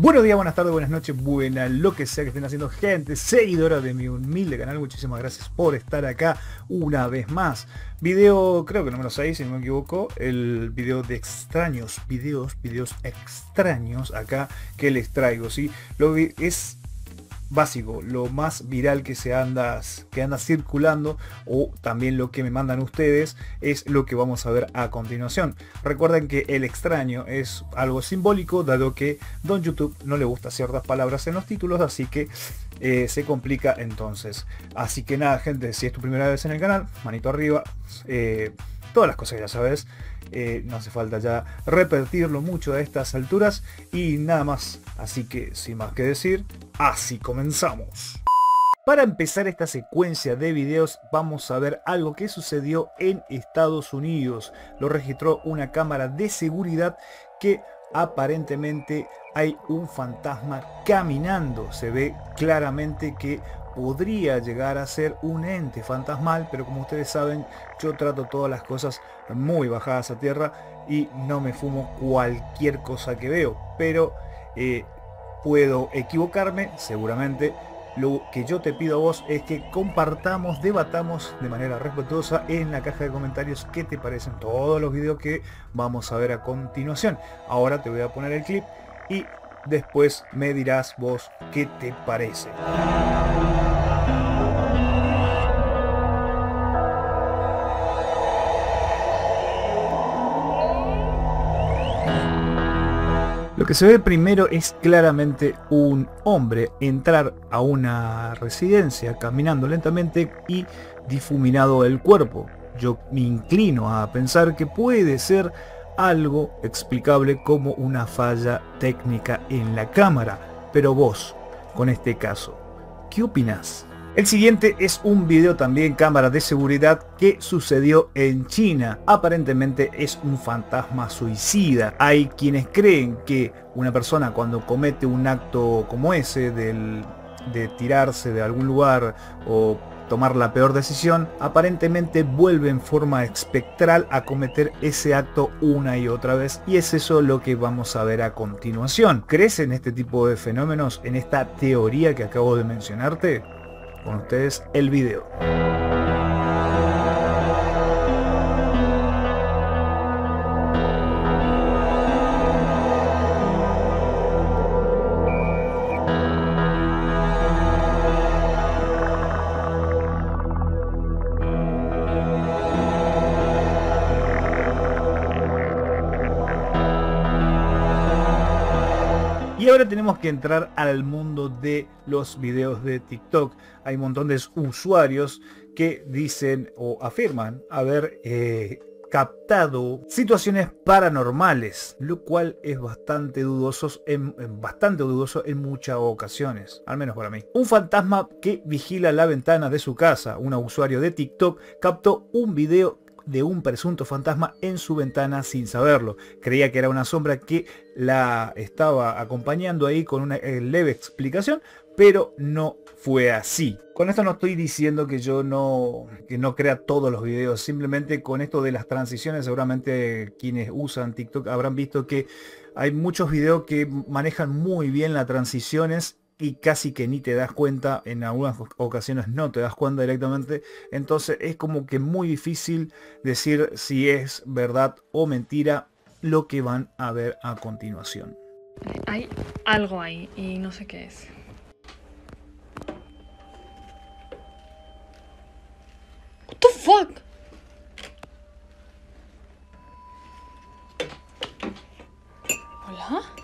Buenos días, buenas tardes, buenas noches, buena lo que sea que estén haciendo, gente seguidora de mi humilde canal. Muchísimas gracias por estar acá una vez más. Video, creo que número 6, si no me equivoco. El video de extraños, videos extraños acá que les traigo, ¿sí? Es básico, lo más viral que anda circulando, o también lo que me mandan ustedes, es lo que vamos a ver a continuación. Recuerden que el extraño es algo simbólico, dado que Don YouTube no le gusta ciertas palabras en los títulos, así que se complica entonces. Así que nada, gente, si es tu primera vez en el canal, manito arriba, todas las cosas que ya sabes. No hace falta ya repetirlo mucho a estas alturas y nada más, así que sin más que decir, así comenzamos. Para empezar esta secuencia de videos vamos a ver algo que sucedió en Estados Unidos. Lo registró una cámara de seguridad que aparentemente hay un fantasma caminando. Se ve claramente que podría llegar a ser un ente fantasmal, pero como ustedes saben, yo trato todas las cosas muy bajadas a tierra y no me fumo cualquier cosa que veo, pero puedo equivocarme seguramente. Lo que yo te pido a vos es que compartamos, debatamos de manera respetuosa en la caja de comentarios qué te parecen todos los videos que vamos a ver a continuación. Ahora te voy a poner el clip y después me dirás vos qué te parece. Lo que se ve primero es claramente un hombre entrar a una residencia caminando lentamente y difuminado el cuerpo. Yo me inclino a pensar que puede ser algo explicable como una falla técnica en la cámara. Pero vos, con este caso, ¿qué opinás? El siguiente es un video también cámara de seguridad que sucedió en China. Aparentemente es un fantasma suicida. Hay quienes creen que una persona cuando comete un acto como ese de tirarse de algún lugar o tomar la peor decisión, aparentemente vuelve en forma espectral a cometer ese acto una y otra vez, y es eso lo que vamos a ver a continuación. ¿Crees en este tipo de fenómenos, en esta teoría que acabo de mencionarte? Con ustedes el video. Y ahora tenemos que entrar al mundo de los videos de TikTok. Hay un montón de usuarios que dicen o afirman haber captado situaciones paranormales, lo cual es bastante dudoso en muchas ocasiones, al menos para mí. Un fantasma que vigila la ventana de su casa. Un usuario de TikTok captó un video de un presunto fantasma en su ventana sin saberlo. Creía que era una sombra que la estaba acompañando ahí con una leve explicación, pero no fue así. Con esto no estoy diciendo que yo no crea todos los videos, simplemente con esto de las transiciones, seguramente quienes usan TikTok habrán visto que hay muchos videos que manejan muy bien las transiciones y casi que ni te das cuenta, en algunas ocasiones no te das cuenta directamente. Entonces es como que muy difícil decir si es verdad o mentira lo que van a ver a continuación. Hay algo ahí y no sé qué es. What the fuck? ¿Hola?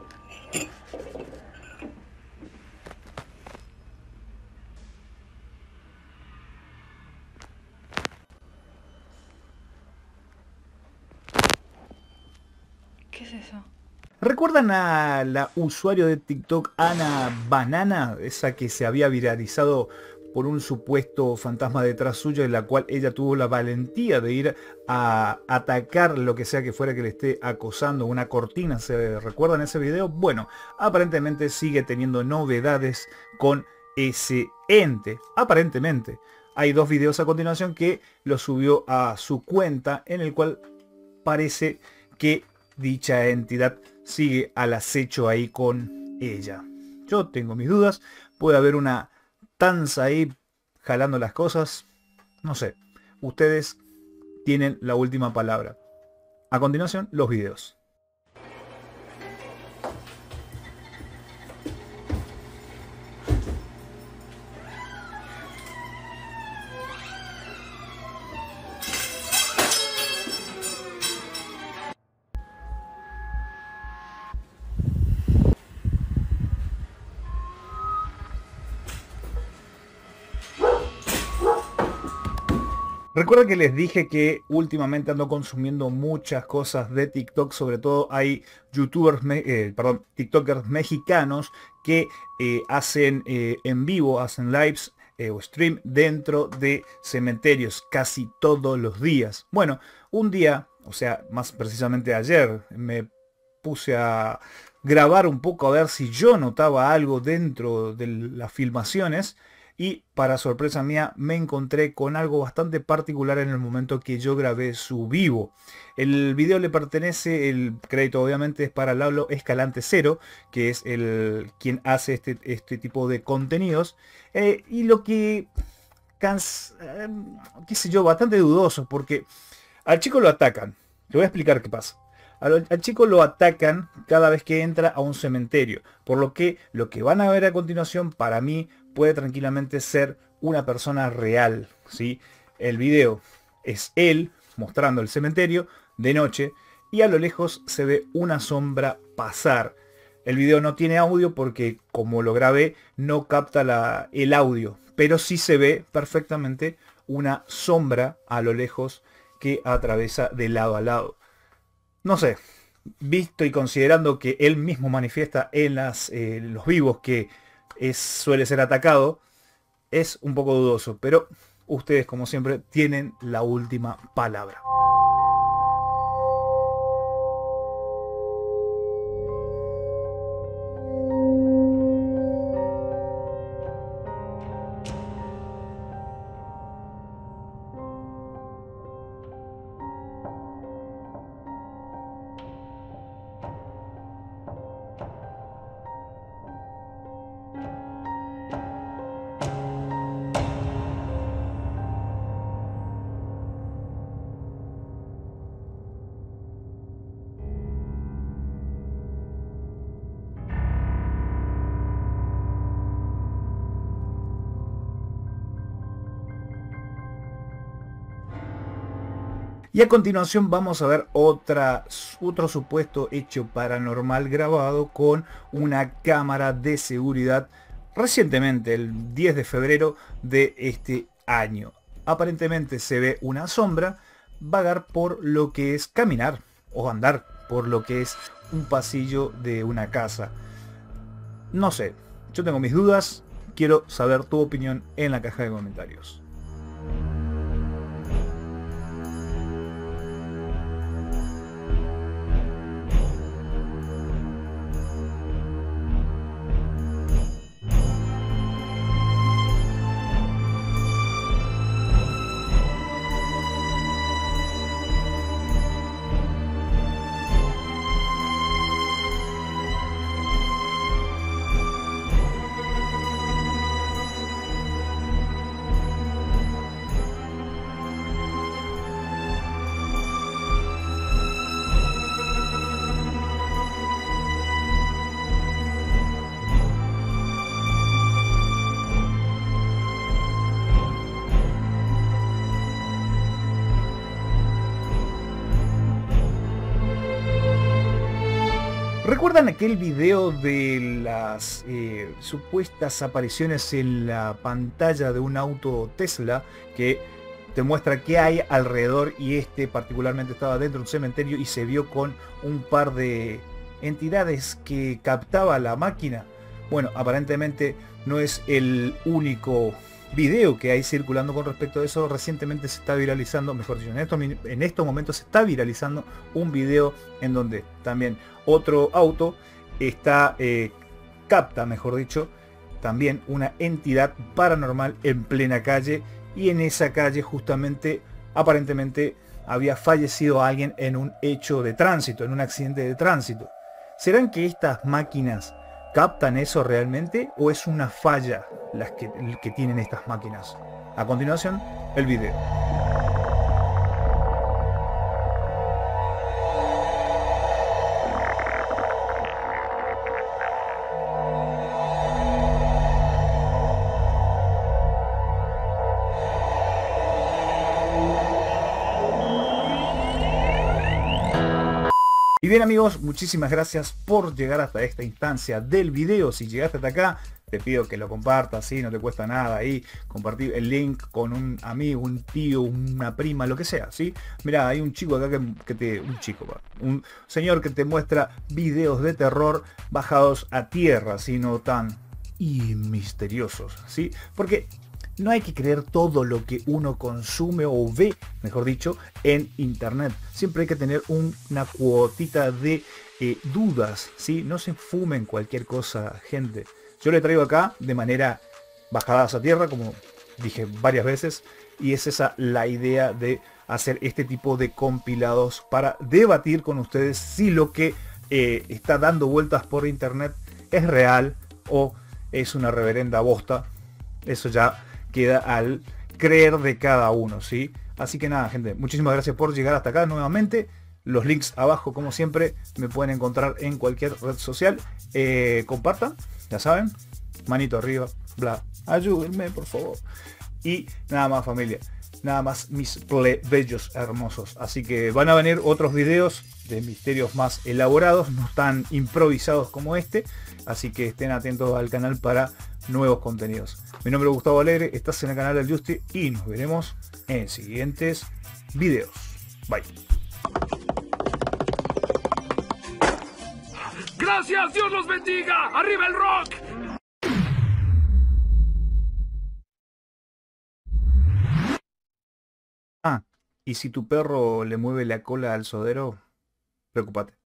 ¿Qué es eso? ¿Recuerdan a la usuario de TikTok Ana Banana? Esa que se había viralizado por un supuesto fantasma detrás suyo, en la cual ella tuvo la valentía de ir a atacar lo que sea que fuera que le esté acosando, una cortina. ¿Se recuerdan ese video? Bueno, aparentemente sigue teniendo novedades con ese ente. Aparentemente. Hay dos videos a continuación que lo subió a su cuenta, en el cual parece que dicha entidad sigue al acecho ahí con ella. Yo tengo mis dudas, puede haber una tanza ahí jalando las cosas, no sé. Ustedes tienen la última palabra. A continuación, los videos. Recuerda que les dije que últimamente ando consumiendo muchas cosas de TikTok, sobre todo hay TikTokers mexicanos que hacen en vivo, hacen lives o stream dentro de cementerios casi todos los días. Bueno, un día, o sea, más precisamente ayer, me puse a grabar un poco a ver si yo notaba algo dentro de las filmaciones. Y para sorpresa mía me encontré con algo bastante particular en el momento que yo grabé su vivo. El video le pertenece, el crédito obviamente es para Lalo Escalante Cero, que es quien hace este tipo de contenidos. Y lo que, qué sé yo, bastante dudoso, porque al chico lo atacan. Le voy a explicar qué pasa. Al chico lo atacan cada vez que entra a un cementerio, por lo que van a ver a continuación para mí puede tranquilamente ser una persona real, ¿sí? El video es él mostrando el cementerio de noche y a lo lejos se ve una sombra pasar. El video no tiene audio porque como lo grabé no capta el audio, pero sí se ve perfectamente una sombra a lo lejos que atraviesa de lado a lado. No sé, visto y considerando que él mismo manifiesta en los vivos que suele ser atacado, es un poco dudoso, pero ustedes como siempre tienen la última palabra. Y a continuación vamos a ver otro supuesto hecho paranormal grabado con una cámara de seguridad recientemente, el 10 de febrero de este año. Aparentemente se ve una sombra vagar por lo que es caminar o andar por lo que es un pasillo de una casa. No sé, yo tengo mis dudas, quiero saber tu opinión en la caja de comentarios. ¿Recuerdan aquel video de las supuestas apariciones en la pantalla de un auto Tesla que te muestra qué hay alrededor y particularmente estaba dentro de un cementerio y se vio con un par de entidades que captaba la máquina? Bueno, aparentemente no es el único video que hay circulando con respecto a eso. Recientemente se está viralizando, mejor dicho, en estos momentos se está viralizando un video en donde también otro auto capta, mejor dicho, también una entidad paranormal en plena calle, y en esa calle justamente aparentemente había fallecido alguien en un hecho de tránsito, en un accidente de tránsito. ¿Serán que estas máquinas ¿Captan eso realmente o es una falla que tienen estas máquinas? A continuación, el video. Y bien amigos, muchísimas gracias por llegar hasta esta instancia del video. Si llegaste hasta acá, te pido que lo compartas, ¿sí? No te cuesta nada ahí compartir el link con un amigo, un tío, una prima, lo que sea, ¿sí? Mirá, hay un chico acá un señor que te muestra videos de terror bajados a tierra, ¿sí? No tan misteriosos, ¿sí? Porque no hay que creer todo lo que uno consume o ve, mejor dicho, en internet. Siempre hay que tener una cuotita de dudas, ¿sí? No se fumen cualquier cosa, gente. Yo le traigo acá de manera bajadas a tierra, como dije varias veces, y es esa la idea de hacer este tipo de compilados para debatir con ustedes si lo que está dando vueltas por internet es real o es una reverenda bosta. Eso ya queda al creer de cada uno, ¿sí? Así que nada, gente, muchísimas gracias por llegar hasta acá nuevamente. Los links abajo, como siempre, me pueden encontrar en cualquier red social. Compartan, ya saben, manito arriba, bla, ayúdenme, por favor. Y nada más, familia, nada más, mis plebeyos hermosos. Así que van a venir otros videos de misterios más elaborados, no tan improvisados como este. Así que estén atentos al canal para nuevos contenidos. Mi nombre es Gustavo Alegre, estás en el canal del Justi y nos veremos en siguientes videos. Bye. Gracias, Dios los bendiga. ¡Arriba el rock! Y si tu perro le mueve la cola al sodero, preocupate.